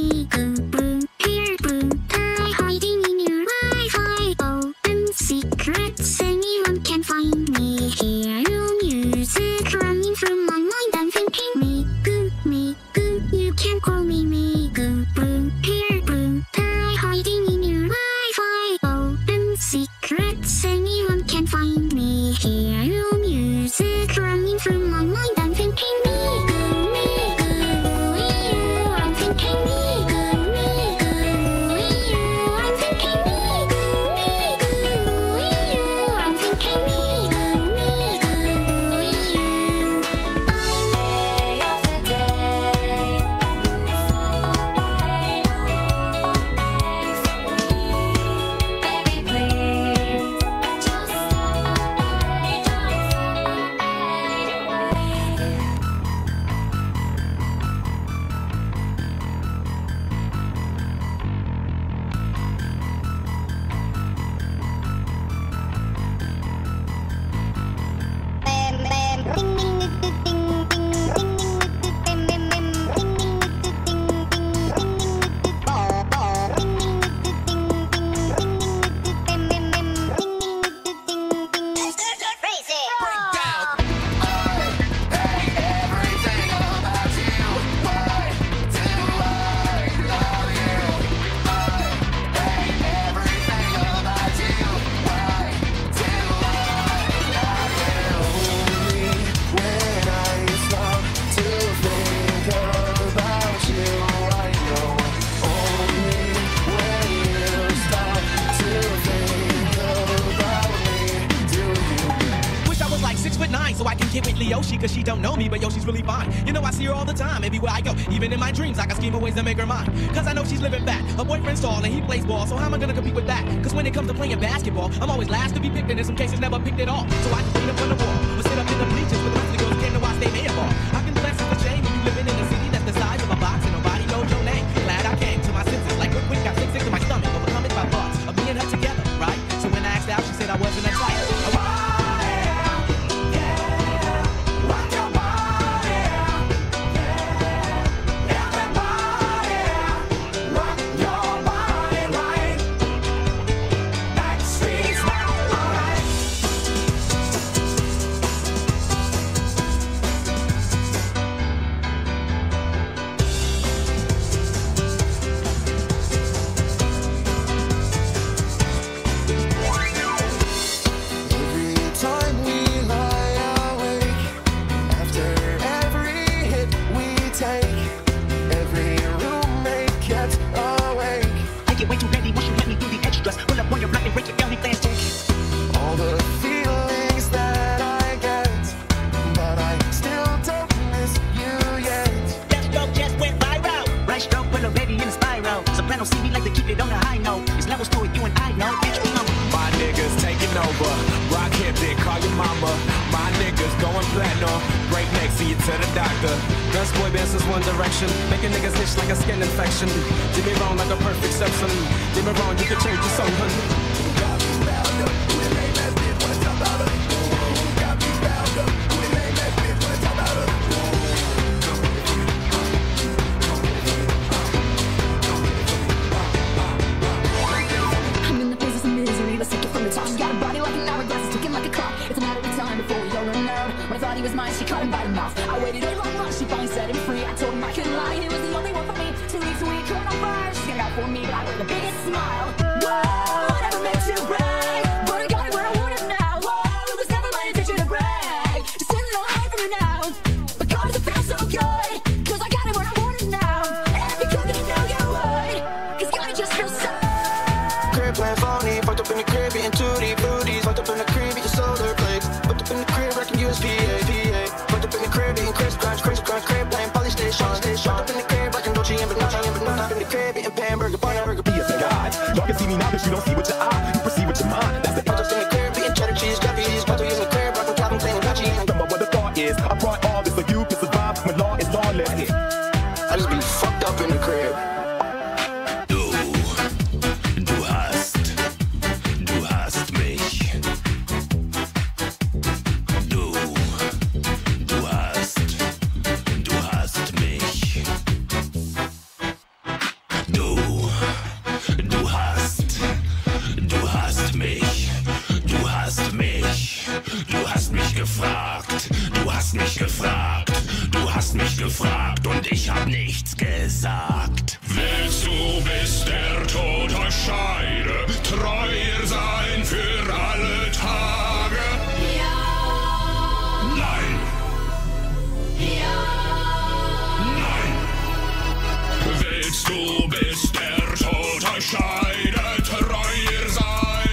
me. Boom, boom, here, boom. I'm hiding in your Wi-Fi. Open secrets, anyone can find me. Hear your music running through my mind. I'm thinking me, goo, you can call me me. Goo, boom, here, boom. I'm hiding in your Wi-Fi. Open secrets, anyone can find me. Hear your music running through my mind. I'm thinking me, goo, you. I'm thinking me, goo, you. I'm thinking me, goo, you. I'm thinking me, goo, you. Day of the day, baby, please, just stay, don't fade away. Wish I was like 6'9" so I can get with Leoshi, cause she don't know me, but yo, she's really fine. You know, I see her all the time, everywhere I go. Even in my dreams, I got scheme of ways to make her mine. Cause I know she's living fat. Her boyfriend's tall and he plays ball, so how am I gonna compete with that? Cause when it comes to playing basketball, I'm always last to be picked and in some cases never picked at all. So I just clean up on the wall, or sit up in the bleachers with the rest of the girls came to watch they may have ball. I can bless the shame when you living in a city that's the size of a box and nobody knows your name. Glad I came to my senses, like quick, got sick to my stomach, overcome it by thoughts of me and her together, right? So when I asked out, she said I wasn't a type. Best boy band since One Direction, making niggas itch like a skin infection. Did me wrong like a perfect section. Did me wrong, you can change your song, I'm in the business of misery, let's take it from the top. She got a body like an hourglass, it's ticking like a clock. It's a matter of time before we all run out. When I thought he was mine, she caught him by the mouth. I waited a long month, she finally set him free. I told him I couldn't lie, he was the only one for me. 2 weeks a week, going on fire. She came out for me, but I wear the biggest smile. Whoa, never meant to brag, but I got it where I want it now. Whoa, it was never my intention to brag. Just send it all high from it now. But God, does it feel so good? Cause I got it where I want it now. And because I know you would, cause God, it just feels so. Crib playing phony, fucked up in the crib, eating tutti fruities. Fucked up in the crib, eating solar plates. Fucked up in the crib, rocking USPA. Fucked up in the crib, eating crisscross, crib playing polystation. Fucked up in the crib, rocking Dolce and Banana. Up in the crib, eating Pamburger, Barnburger. Be as a guide. Y'all can see me now, but you don't see with your eye. You perceive with your mind. That's the Fucked up in the crib, eating cheddar cheese, Japanese. Fucked up in the crib, rocking Calvin Klein and Gucci. Remember what the thought is. I brought all this so you can survive when law is lawless. I just be fucked up in the crib. Du hast mich. Du hast mich. Du hast mich, du hast mich, du hast mich gefragt, du hast mich gefragt, du hast mich gefragt und ich hab nichts gesagt. Willst du, bis der Tod euch scheide, treuer sein für alle Tage? Ja. Nein. Ja. Nein. Willst du, bis der Tod euch scheide, treuer sein?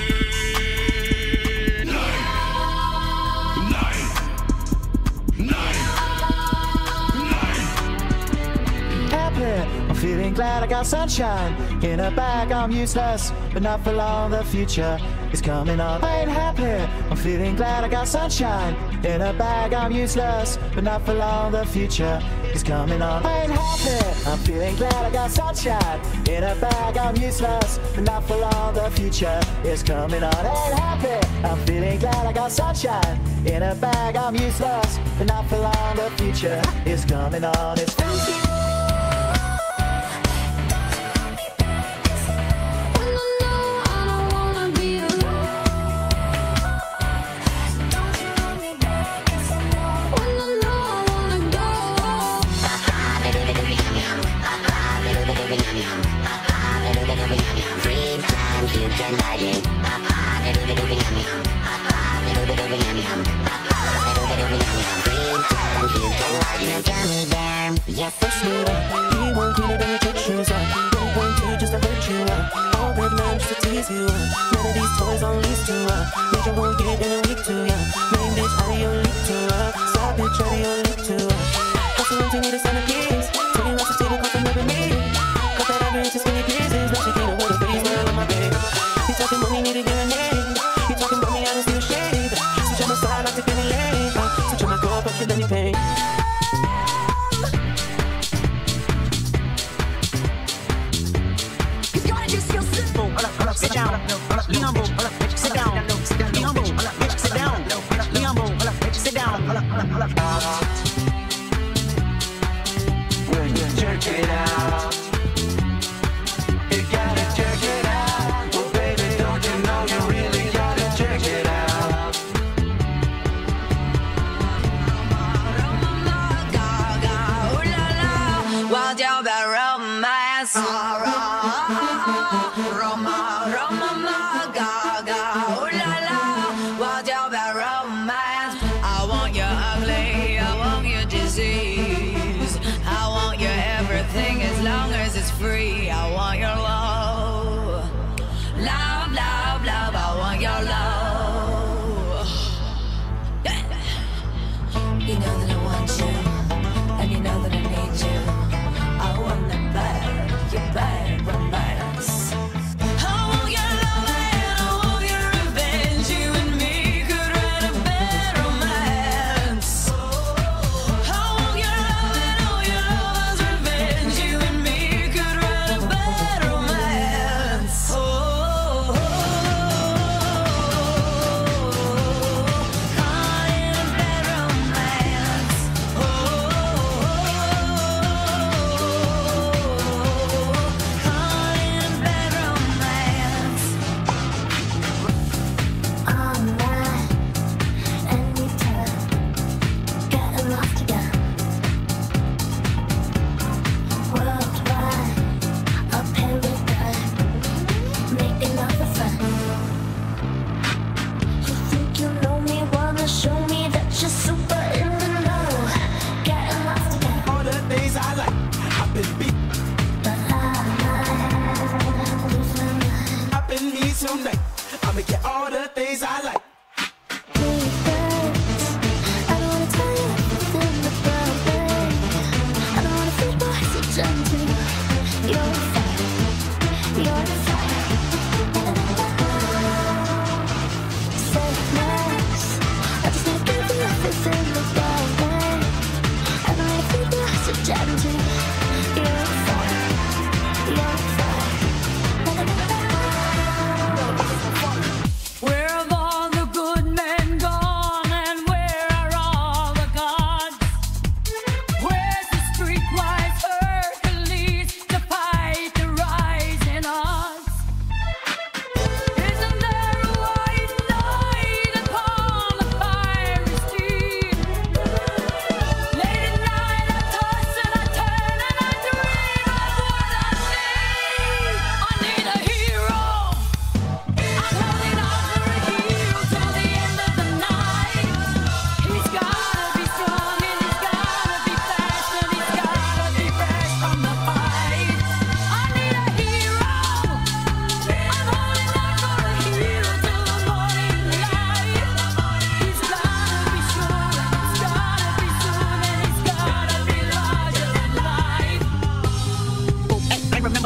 Nein. Nein. Nein. Nein. Happy, I'm feeling glad I got sunshine. In a bag, I'm useless, but not for long, the future is coming on. I ain't happy, I'm feeling glad I got sunshine. In a bag, I'm useless, but not for long, the future is coming on. I ain't happy, I'm feeling glad I got sunshine. In a bag, I'm useless, but not for long, the future is coming on. I ain't happy, I'm feeling glad I got sunshine. In a bag, I'm useless, but not for long, the future is coming on. It's Yes, I'm smoother. He won't clean it and your shoes up. Don't want to just to hurt you up. All that man just to tease you up. None of these toys on lease to up. Make your whole get in a week to ya. Main bitch out of your league to up. Side bitch out of your league to up. Hustle until you need a centerpiece. 20 lots of table coffee never me. Cut that average to skinny pieces. Now she can't avoid a face smile on my babe. He talking money, need a hearing aid. He talking about me, I don't see a shade. Switch on my side, like the penny lane. Switch on my core, but kill any pain. Sit down, be humble, sit down, be humble, sit down, be humble, sit down. when you jerk it out, you gotta jerk it out. Well, baby, don't you know you really gotta jerk it out? Well, tell about romance. Free, I want your love. Love, love, love, I want your love. Yeah. You know that I want you, and you know that I need you. I want that bad romance. I want your love and I want your revenge. You and me could write a bad romance. I want your love and all your love's revenge. You and me could write a bad romance. Oh,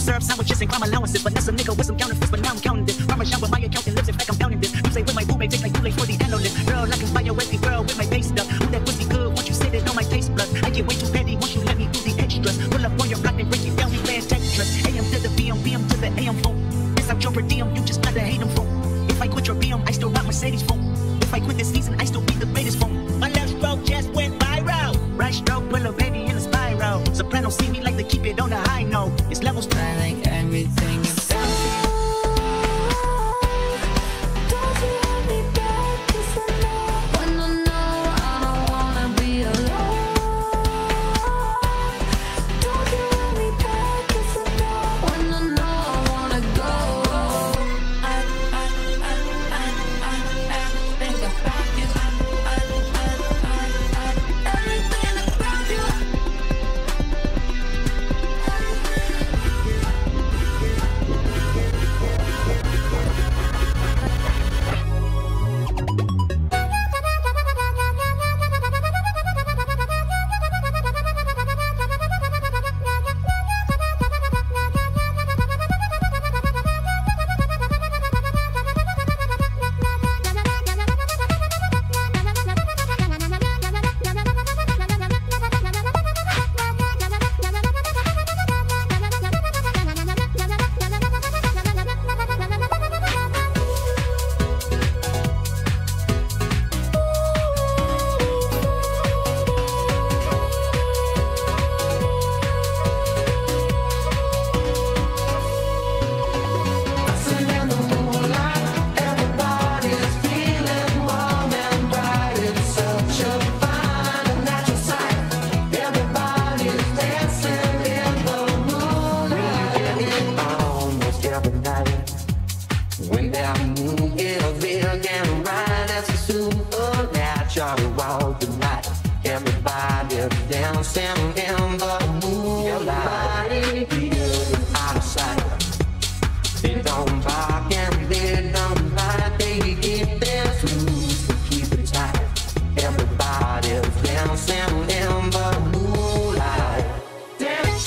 serve sandwiches and crime allowances. But that's a nigga with some counterfeits, but now I'm counting this. Parmesan with my accountant lips, in fact I'm counting this. You say with my boo, may taste like too late for the analyst. Girl, I can buy your every girl with my base stuff. Ooh, that pussy good, once you sit it on my taste buds. I get way too petty once you let me do the extras. Pull up on your block and break it down, we playing Tetris. AM to the PM, PM to the AM phone. This out your per diem, you just gotta hate them phone. If I quit your BM, I still rock Mercedes phone. If I quit this season, I still be the greatest phone. My left stroke just went viral. Right stroke, put a baby in a spiral. Soprano see me like to keep it on the high note. It's levels. I like everything about you. Don't you hold me back, 'cause I know when I know I don't wanna be alone. Don't you hold me back, 'cause I know when I know I wanna go. I think about you. Everything about you. In the moonlight, everybody's feeling warm and bright. It's such a fine and natural sight. Everybody's dancing in the moonlight. We get it almost every night. When that moon is big and bright, it's a supernatural walk tonight. Everybody's dancing in the moonlight. Everybody out of sight. They don't bark and they don't bite. They keep their rules to keep it tight. Everybody's dancing in the moonlight. Dance.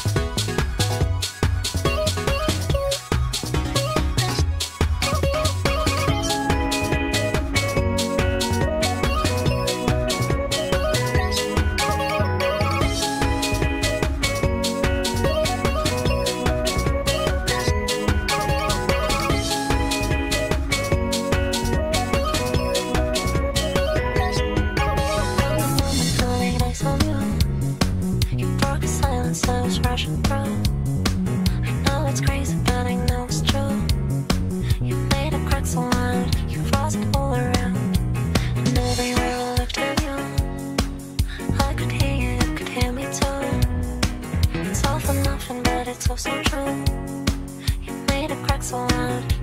You broke the silence I was rushing through. I know it's crazy, but I know it's true. You made a crack so loud, you froze it all around. And everywhere I looked at you, I could hear you, you could hear me too. It's all for nothing, but it's also true. You made a crack so loud.